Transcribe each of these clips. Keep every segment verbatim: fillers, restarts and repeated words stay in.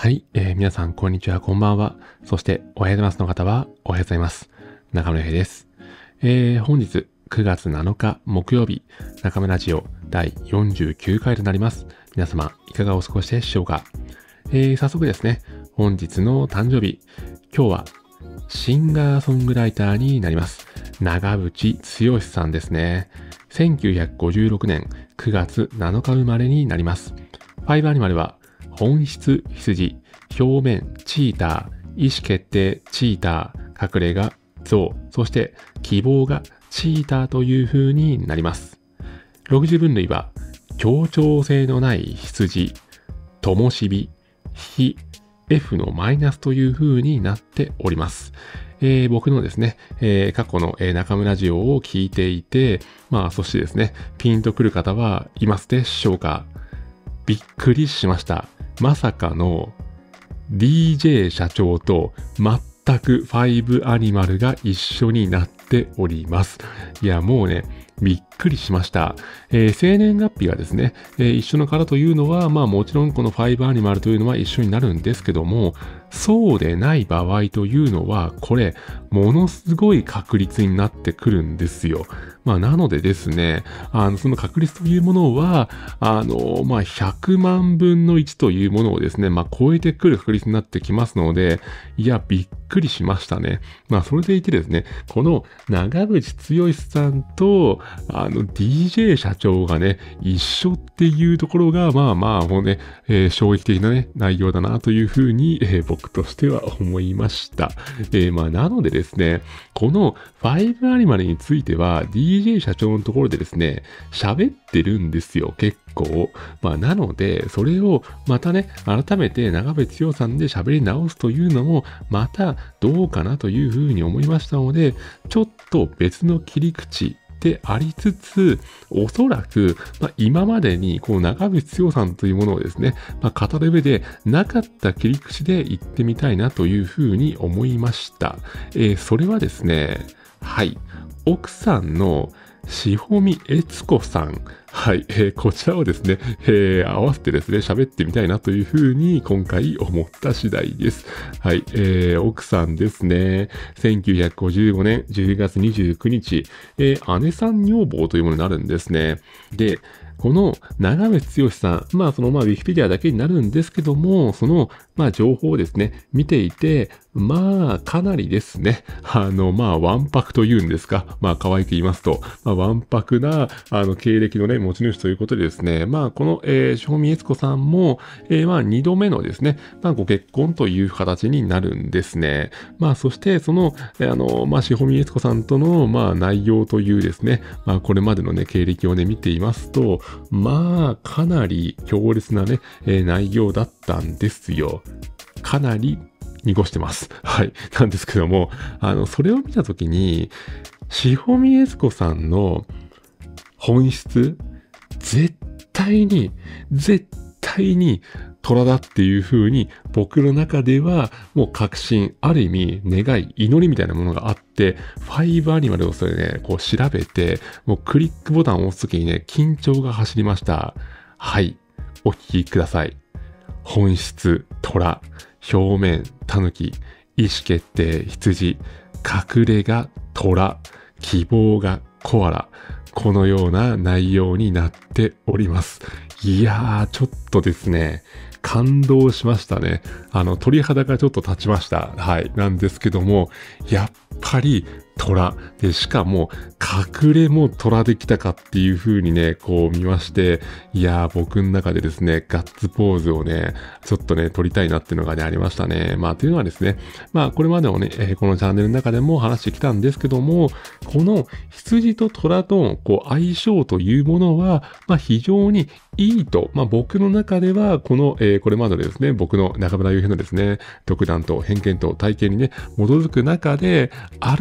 はい、えー、皆さん、こんにちは、こんばんは。そして、おはようございますの方は、おはようございます。中村平です。えー、本日、くがつなのか、木曜日、中村ラジオだいよんじゅうきゅうかいとなります。皆様、いかがお過ごしでしょうか。えー、早速ですね、本日の誕生日、今日は、シンガーソングライターになります。長渕剛さんですね。せんきゅうひゃくごじゅうろくねんくがつなのか生まれになります。ファイブアニマルは、本質羊、表面チーター、意思決定チーター、隠れが象、そして希望がチーターという風になります。ろくじゅう分類は、協調性のない羊、ともしび、非、F のマイナスという風になっております。えー、僕のですね、えー、過去の、えー、中村ラジオを聞いていて、まあそしてですね、ピンとくる方はいますでしょうか。びっくりしました。まさかの ディージェー 社長と全くファイブアニマルが一緒になっております。いや、もうね、びっくりしました。えー、生年月日がですね、えー、一緒の方というのは、まあもちろんこのファイブアニマルというのは一緒になるんですけども、そうでない場合というのは、これ、ものすごい確率になってくるんですよ。まあ、なのでですね、あの、その確率というものは、あの、まあ、ひゃくまんぶんのいちというものをですね、まあ、超えてくる確率になってきますので、いや、びっくりしましたね。まあ、それでいてですね、この長渕剛さんと、あの、ディージェー 社長がね、一緒っていうところが、まあまあ、もうね、えー、衝撃的なね、内容だなというふうに、えー、僕としては思いました。えー、まあ、なのでですね、このファイブアニマルについては、ディージェー 社長のところでですね、喋ってるんですよ、結構。まあ、なので、それをまたね、改めて長渕剛さんで喋り直すというのも、またどうかなというふうに思いましたので、ちょっと別の切り口、でありつつ、おそらく、まあ、今までにこう長渕剛さんというものをですね、まあ、語る上でなかった切り口で言ってみたいなというふうに思いました。えー、それはですね、はい、奥さんのしほみえつこさん。はい、えー、こちらをですね、えー、合わせてですね、喋ってみたいなというふうに今回思った次第です。はい、えー、奥さんですね。せんきゅうひゃくごじゅうごねんじゅうがつにじゅうくにち、えー、姉さん女房というものになるんですね。で、この長渕剛さん、まあそのまあウィキペディアだけになるんですけども、そのまあ情報をですね、見ていて、まあかなりですね、あのまあわんぱくというんですか、まあ可愛く言いますと、まあわんぱくなあの経歴のね、持ち主ということでですね、まあこの、えー、しほみえつこさんも、えー、まあ二度目のですね、まあご結婚という形になるんですね。まあそしてその、えー、あの、まあしほみえつこさんとのまあ内容というですね、まあこれまでのね、経歴をね、見ていますと、まあ、かなり強烈なね、えー、内容だったんですよ。かなり濁してます。はい。なんですけども、あの、それを見たときに、しほみえつこさんの本質、絶対に、絶対に、虎だっていう風に僕の中ではもう確信、ある意味願い、祈りみたいなものがあって、ファイブアニマルをそれね、こう調べて、もうクリックボタンを押すときにね、緊張が走りました。はい。お聞きください。本質、虎。表面、狸。意思決定、羊。隠れが虎。希望がコアラ。このような内容になっております。いやー、ちょっとですね、感動しましたね。あの、鳥肌がちょっと立ちました。はい。なんですけども、やっぱり虎。で、しかも、隠れも虎できたかっていう風にね、こう見まして、いやー、僕の中でですね、ガッツポーズをね、ちょっとね、撮りたいなっていうのがね、ありましたね。まあ、というのはですね、まあ、これまでもね、えー、このチャンネルの中でも話してきたんですけども、この羊と虎と、こう、相性というものは、まあ、非常にいいと、まあ、僕の中では、この、えー、これまでですね、僕の中村悠平のですね、独断と偏見と体験にね、基づく中で、あると思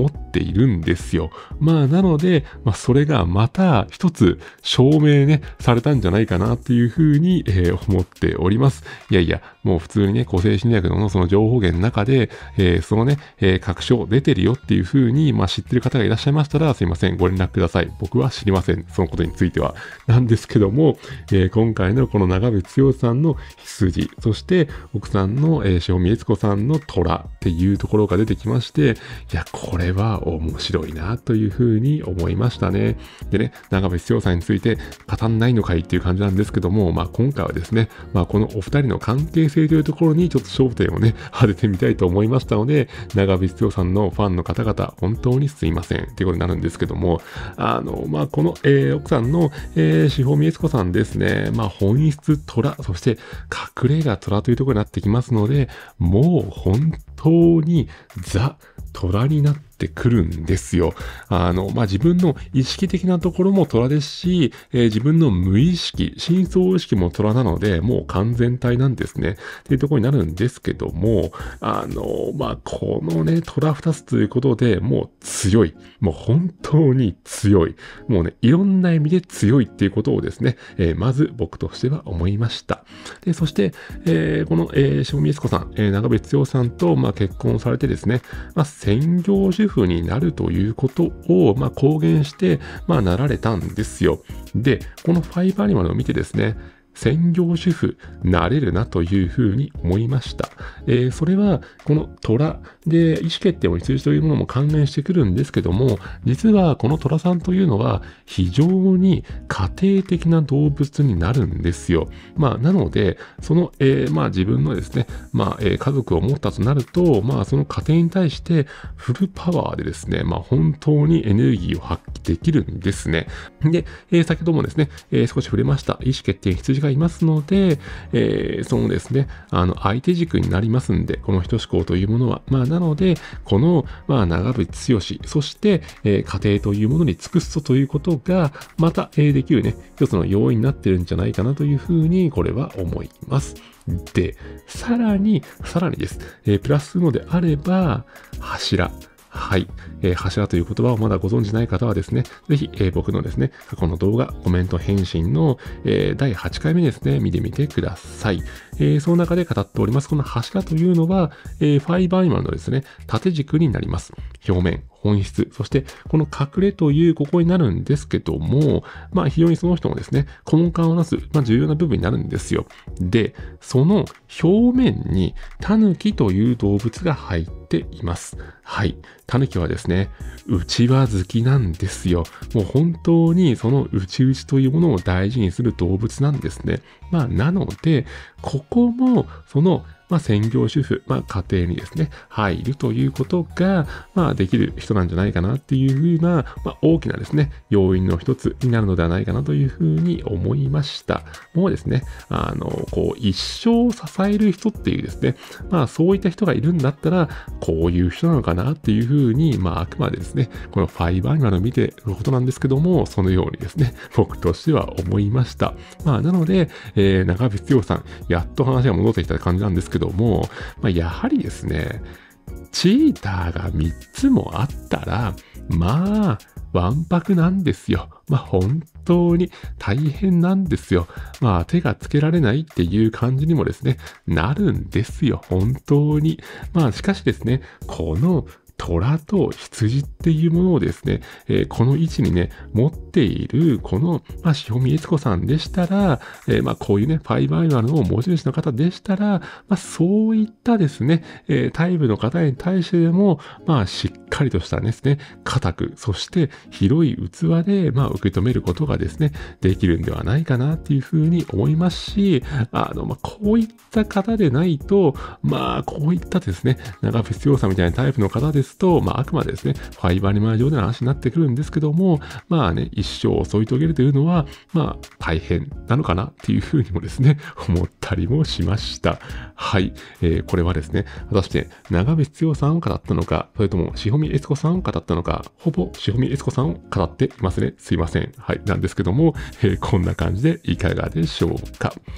っているんですよ。まあ、なので、まあ、それがまた一つ証明ね、されたんじゃないかなっていうふうに、えー、思っております。いやいや、もう普通にね、個性心理学のその情報源の中で、えー、そのね、えー、確証出てるよっていうふうに、まあ、知ってる方がいらっしゃいましたら、すいません、ご連絡ください。僕は知りません。そのことについては。なんですけども、えー、今回のこの長渕剛さんの羊、そして奥さんの、えー、塩見悦子さんの虎っていうところが出てきまして、いや、これは面白いなというふうに思いましたね。でね、長渕剛さんについて語んないのかいっていう感じなんですけども、まあ今回はですね、まあこのお二人の関係性というところにちょっと焦点をね、当ててみたいと思いましたので、長渕剛さんのファンの方々、本当にすいませんっていうことになるんですけども、あの、まあこの、えー、奥さんの、えー、塩見悦子さんですね、まあ本質虎、そして隠れ家虎というところになってきますので、もう本当にザ・虎になってくるんですよ。あの、まあ、自分の意識的なところも虎ですし、えー、自分の無意識、深層意識も虎なので、もう完全体なんですね。っていうところになるんですけども、あの、まあ、このね、虎二つということでもう強い。もう本当に強い。もうね、いろんな意味で強いっていうことをですね、えー、まず僕としては思いました。で、そして、えー、この、えー、塩見悦子さん、えー、長渕剛さんと、まあ、結婚されてですね、まあ、専業主婦になるということを、まあ、公言して、まあ、なられたんですよ。で、このファイブアニマルを見てですね、専業主婦なれるなというふうに思いました。えー、それはこの虎で意思決定を羊というものも関連してくるんですけども、実はこの虎さんというのは非常に家庭的な動物になるんですよ。まあなので、その、えー、まあ自分のですね、まあ、えー、家族を持ったとなると、まあその家庭に対してフルパワーでですね、まあ本当にエネルギーを発揮できるんですね。で、えー、先ほどもですね、えー、少し触れました意思決定羊がいますので、えー、そのですね、あの、相手軸になりますんで、この等し項というものは。まあ、なので、この、まあ、長渕剛、そして、えー、家庭というものに尽くすとということが、また、えー、できるね、一つの要因になってるんじゃないかなというふうに、これは思います。で、さらに、さらにです。えー、プラスするのであれば、柱。はい、えー。柱という言葉をまだご存じない方はですね、ぜひ、えー、僕のですね、過去の動画、コメント返信の、えー、だいはちかいめですね、見てみてください。えー、その中で語っております、この柱というのは、えー、ファイブアニマルのですね、縦軸になります。表面、本質、そしてこの隠れというここになるんですけども、まあ非常にその人のですね、根幹をなす、まあ、重要な部分になるんですよ。で、その表面にタヌキという動物が入っています。はい。タヌキはですね、内輪好きなんですよ。もう本当にその内々というものを大事にする動物なんですね。まあなので、ここもそのまあ、専業主婦、まあ、家庭にですね、入るということが、まあ、できる人なんじゃないかなっていうふうな、まあ、大きなですね、要因の一つになるのではないかなというふうに思いました。もうですね、あの、こう、一生支える人っていうですね、まあ、そういった人がいるんだったら、こういう人なのかなっていうふうに、まあ、あくまでですね、このファイブアニマルを見てることなんですけども、そのようにですね、僕としては思いました。まあ、なので、えー、長渕剛さん、やっと話が戻ってきた感じなんですけど、ども、まあ、やはりですね、チーターがみっつもあったら、まあ、わんぱくなんですよ。まあ、本当に大変なんですよ。まあ、手がつけられないっていう感じにもですね、なるんですよ。本当に。まあ、しかしですね、この虎と羊っていうものをですね、えー、この位置にね、持っている、この、まあ、塩見悦子さんでしたら、えー、まあ、こういうね、ファイブアニマルの持ち主の方でしたら、まあ、そういったですね、えー、タイプの方に対してでも、まあ、しっかりとしたですね、固く、そして広い器で、まあ、受け止めることがですね、できるんではないかなっていうふうに思いますし、あの、まあ、こういった方でないと、まあ、こういったですね、長渕剛さんみたいなタイプの方ですと、まあ、あくまでですね、ファイブアニマル上での話になってくるんですけども、まあね、一生を添い遂げるというのは、まあ、大変なのかなっていうふうにもですね、思ったりもしました。はい。えー、これはですね、果たして、長渕剛さんを語ったのか、それとも、塩見悦子さんを語ったのか、ほぼ塩見悦子さんを語っていますね。すいません。はい。なんですけども、えー、こんな感じでいかがでしょうか。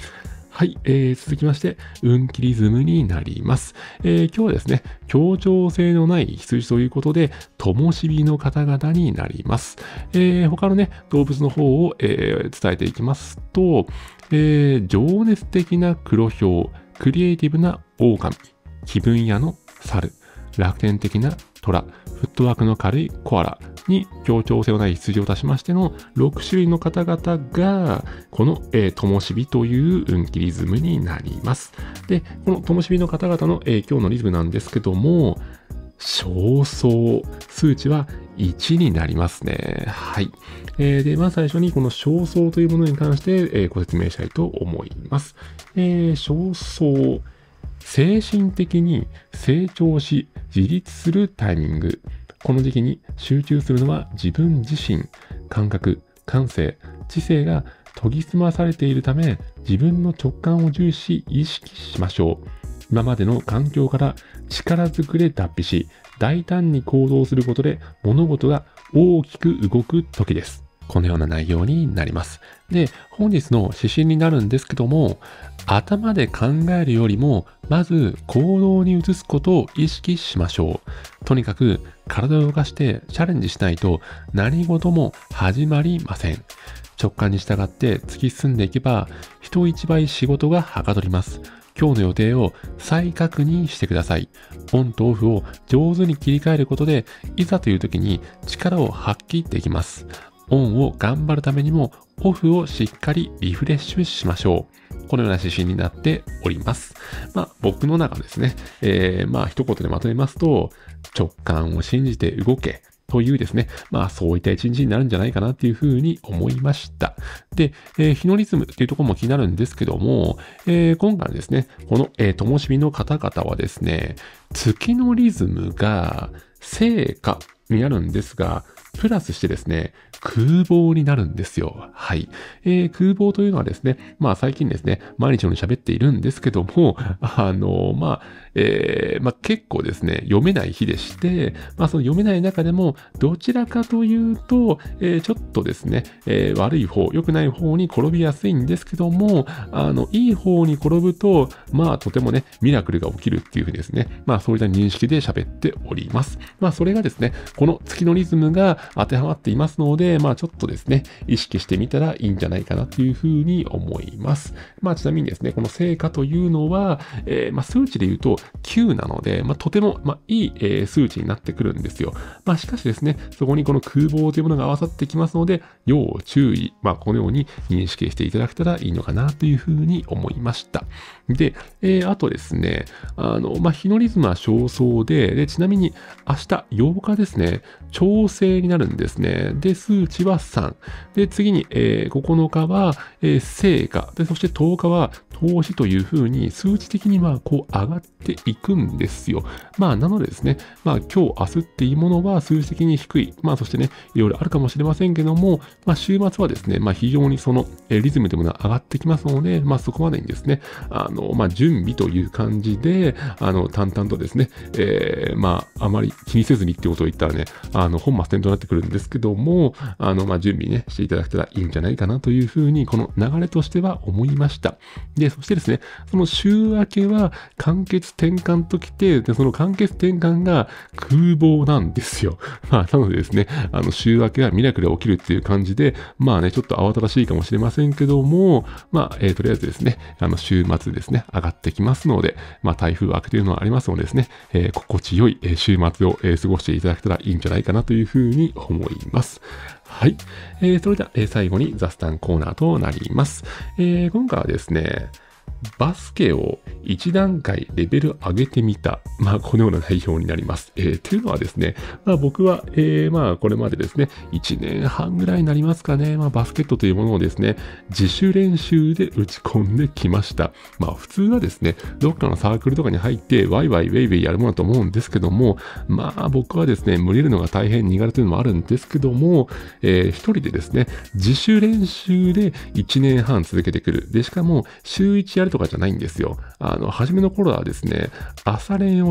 はい、えー、続きまして、運気リズムになります。えー、今日はですね、協調性のない羊ということで、灯火の方々になります。えー、他のね、動物の方を、えー、伝えていきますと、えー、情熱的な黒ヒョウ、クリエイティブな狼、気分屋の猿、楽天的な虎、フットワークの軽いコアラに協調性のない羊を足しましてのろく種類の方々が、この、えー、灯火という運気リズムになります。で、この灯火の方々の、えー、今日のリズムなんですけども、焦燥、数値はいちになりますね。はい。えー、で、まず最初にこの焦燥というものに関して、えー、ご説明したいと思います。えー、焦燥、精神的に成長し自立するタイミング。この時期に集中するのは自分自身、感覚、感性、知性が研ぎ澄まされているため、自分の直感を重視し意識しましょう。今までの環境から力ずくで脱皮し、大胆に行動することで物事が大きく動く時です。このような内容になります。で、本日の指針になるんですけども、頭で考えるよりも、まず行動に移すことを意識しましょう。とにかく体を動かしてチャレンジしないと何事も始まりません。直感に従って突き進んでいけば、人一倍仕事がはかどります。今日の予定を再確認してください。オンとオフを上手に切り替えることで、いざという時に力を発揮できます。オンを頑張るためにも、オフをしっかりリフレッシュしましょう。このような指針になっております。まあ、僕の中ですね、えー、まあ、一言でまとめますと、直感を信じて動け。というですね、まあそういった一日になるんじゃないかなっていうふうに思いました。で、えー、日のリズムっていうところも気になるんですけども、えー、今回ですね、この、えー、灯火の方々はですね、月のリズムが星下になるんですが、プラスしてですね、空房になるんですよ。はい。えー、空房というのはですね、まあ最近ですね、毎日のように喋っているんですけども、あの、まあ、えー、まあ結構ですね、読めない日でして、まあその読めない中でも、どちらかというと、えー、ちょっとですね、えー、悪い方、良くない方に転びやすいんですけども、あの、いい方に転ぶと、まあとてもね、ミラクルが起きるっていうふうにですね、まあそういった認識で喋っております。まあそれがですね、この月のリズムが当てはまっていますので、まあちょっとですね、意識してみたらいいんじゃないかなというふうに思います。まあちなみにですね、この成果というのは、えー、まあ数値で言うときゅうなので、まあとても、まあ、いい、えー、数値になってくるんですよ。まあしかしですね、そこにこの空房というものが合わさってきますので、要注意。まあこのように認識していただけたらいいのかなというふうに思いました。で、えー、あとですね、あの、まあ日のリズムは焦燥で、で、ちなみに明日ようかですね、調整になるんですね。で、数値はさん。で、次に、えー、ここのかは、えー、成果。で、そしてとおかは投資というふうに数値的にはこう上がっていくんですよ。まあ、なのでですね、まあ、今日、明日っていうものは数値的に低い。まあ、そしてね、いろいろあるかもしれませんけども、まあ、週末はですね、まあ、非常にその、えー、リズムというものが上がってきますので、まあ、そこまでにですね、あの、まあ、準備という感じで、あの、淡々とですね、えー、まあ、あまり気にせずにってことを言ったらね、あの、本末転倒になってくるんですけども、あの、まあ、準備ね、していただけたらいいんじゃないかなというふうに、この流れとしては思いました。で、そしてですね、その週明けは完結転換ときて、で、その完結転換が空房なんですよ。まあ、なのでですね、あの、週明けはミラクルが起きるっていう感じで、まあね、ちょっと慌ただしいかもしれませんけども、まあ、えー、とりあえずですね、あの、週末ですね、上がってきますので、まあ、台風明けというのはありますのでですね、えー、心地よい週末を、えー、過ごしていただけたらいいんじゃないかなというふうに思います。はい。えー、それでは、えー、最後に雑談コーナーとなります。えー、今回はですね、バスケを一段階レベル上げてみた。まあ、このような内容になります。えー、というのはですね、まあ僕は、えー、まあこれまでですね、いちねんはんぐらいになりますかね、まあバスケットというものをですね、自主練習で打ち込んできました。まあ普通はですね、どっかのサークルとかに入って、ワイワイウェイウェイやるものだと思うんですけども、まあ僕はですね、無理るのが大変苦手というのもあるんですけども、えー、一人でですね、自主練習でいちねんはん続けてくる。で、しかも週いちやるとかじゃないんですよ。あの、初めの頃はですね、朝練をやって、 、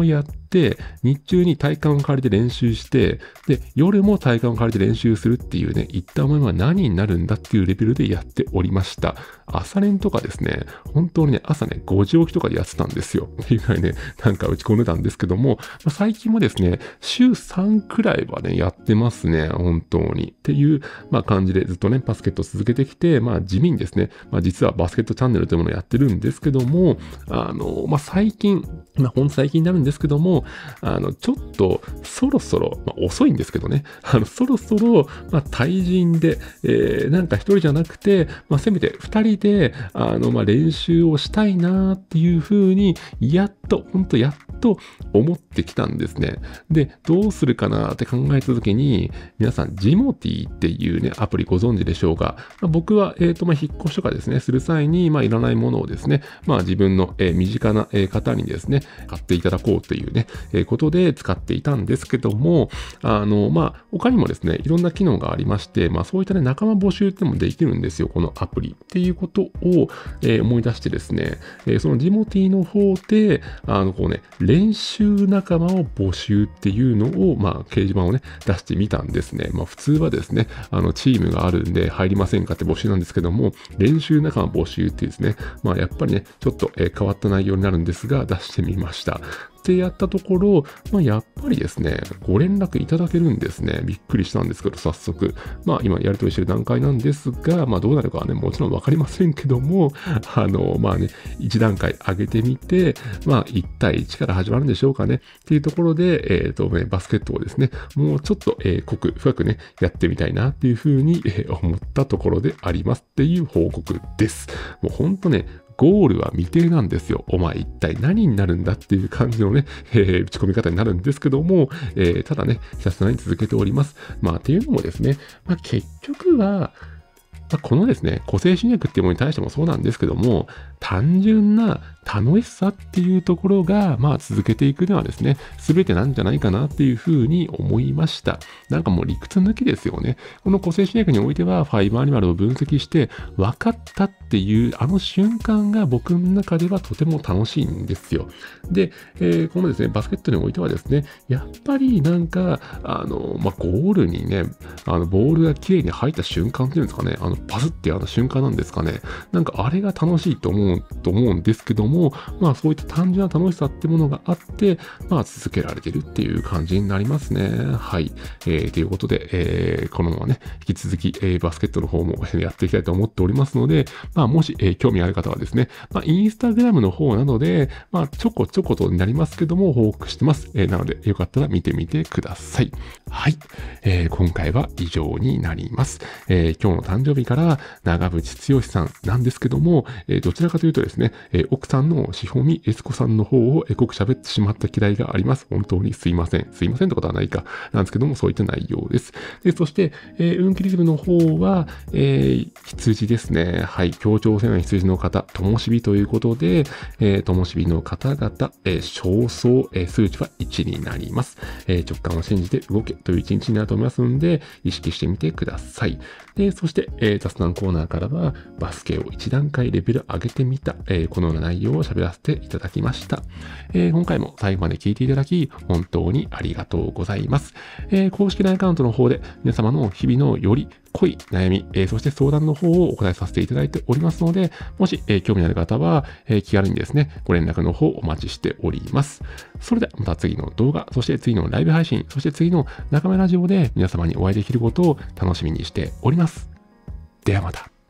日中に体幹を借りて練習して、で、夜も体幹を借りて練習するっていうね、一旦お前は何になるんだっていうレベルでやっておりました。朝練とかですね、本当にね、朝ね、ごじ起きとかでやってたんですよ。っていうぐらいね、なんか打ち込んでたんですけども、まあ、最近もですね、週さんくらいはね、やってますね、本当に。っていう、まあ感じでずっとね、バスケットを続けてきて、まあ地味にですね、まあ実はバスケットチャンネルというものをやってるんですけども、あの、まあ最近、まあほんと最近になるんですけども、あの、ちょっとそろそろ、まあ遅いんですけどね、あの、そろそろ、まあ対人で、えー、なんか一人じゃなくて、まあせめて二人で、あの、まあ練習をしたいなっていうふうに、やっと、ほんとやっと思ってきたんですね。で、どうするかなって考えた時に、皆さん、ジモティっていうね、アプリご存知でしょうか。まあ、僕は、えっと、まあ、引っ越しとかですね、する際に、まあ、いらないものをですね、まあ、自分の、えー、身近な、えー、方にですね、買っていただこうというね、えー、ことで使っていたんですけども、あの、まあ、他にもですね、いろんな機能がありまして、まあ、そういったね、仲間募集ってもできるんですよ、このアプリ。っていうことを、えー、思い出してですね、えー、そのジモティの方で、あの、こうね、練習仲間を募集っていうのを、まあ、掲示板をね、出してみたんですね。まあ、普通はですね、あの、チームがあるんで入りませんかって募集なんですけども、練習仲間募集っていうですね、まあ、やっぱりね、ちょっと、えー、変わった内容になるんですが、出してみました。ってやったところ、まあ、やっぱりですね、ご連絡いただけるんですね。びっくりしたんですけど、早速。まあ、今やり取りしてる段階なんですが、まあ、どうなるかはね、もちろんわかりませんけども、あの、まあね、一段階上げてみて、まあ、いち対いちから始まるんでしょうかね。っていうところで、えっとね、バスケットをですね、もうちょっと、えー、濃く深くね、やってみたいなっていうふうに、えー、思ったところでありますっていう報告です。もうほんとね、ゴールは未定なんですよ。お前一体何になるんだっていう感じのね、えー、打ち込み方になるんですけども、えー、ただね、ひたすらに続けております。まあ、っていうのもですね、まあ、結局は、まあ、このですね、個性侵略っていうものに対してもそうなんですけども、単純な楽しさっていうところが、まあ続けていくのはですね、全てなんじゃないかなっていうふうに思いました。なんかもう理屈抜きですよね。この個性侵略においては、ファイブアニマルを分析して分かったっていうあの瞬間が僕の中ではとても楽しいんですよ。で、えー、このですね、バスケットにおいてはですね、やっぱりなんか、あの、まあ、ゴールにね、あの、ボールが綺麗に入った瞬間っていうんですかね、あの、パスってあの瞬間なんですかね。なんかあれが楽しいと思う、と思うんですけども、まあそういった単純な楽しさってものがあって、まあ続けられてるっていう感じになりますね。はい。えー、ということで、えー、このままね、引き続き、えー、バスケットの方もやっていきたいと思っておりますので、まあもし、えー、興味ある方はですね、まあインスタグラムの方などで、まあちょこちょことになりますけども、報告してます。えー、なので、よかったら見てみてください。はい。えー、今回は以上になります。えー、今日の誕生日から長渕剛さんなんですけども、えー、どちらかというとですね、えー、奥さんのしほみえつこさんの方をえー、濃く喋ってしまった嫌いがあります。本当にすいません。すいませんってことはないか。なんですけども、そういった内容です。で、そして、えー、運気リズムの方は、えー、羊ですね。はい。協調性の羊の方、ともしびということで、えー、ともしびの方々、えー、焦燥、えー、数値はいちになります。えー、直感を信じて動けという一日になると思いますので、意識してみてください。で、そして、えー、雑談コーナーからは、バスケを一段階レベル上げてみた、えー、このような内容を喋らせていただきました。えー、今回も最後まで聞いていただき、本当にありがとうございます。えー、公式 ライン アカウントの方で、皆様の日々のより濃い悩み、えー、そして相談の方をお答えさせていただいておりますので、もし、えー、興味ある方は、えー、気軽にですね、ご連絡の方お待ちしております。それではまた次の動画、そして次のライブ配信、そして次の中目ラジオで皆様にお会いできることを楽しみにしております。ではまた。